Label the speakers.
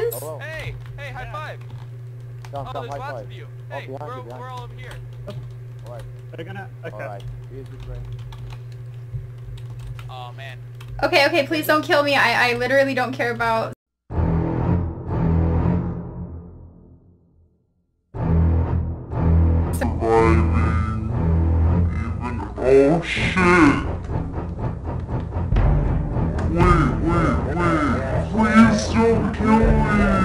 Speaker 1: friends?
Speaker 2: Hello.
Speaker 3: Hey, high five.
Speaker 2: Come,
Speaker 3: There's
Speaker 2: high
Speaker 3: lots
Speaker 2: five.
Speaker 3: of you.
Speaker 2: Oh,
Speaker 3: Hey,
Speaker 2: behind you,
Speaker 3: we're
Speaker 2: behind
Speaker 3: all over here.
Speaker 2: Alright,
Speaker 4: They're gonna. Okay.
Speaker 2: alright. Here's your drink.
Speaker 3: Oh man.
Speaker 1: Okay, please don't kill me. I literally don't care about...
Speaker 5: Surviving. Even. Oh shit! Wait. Please don't kill me!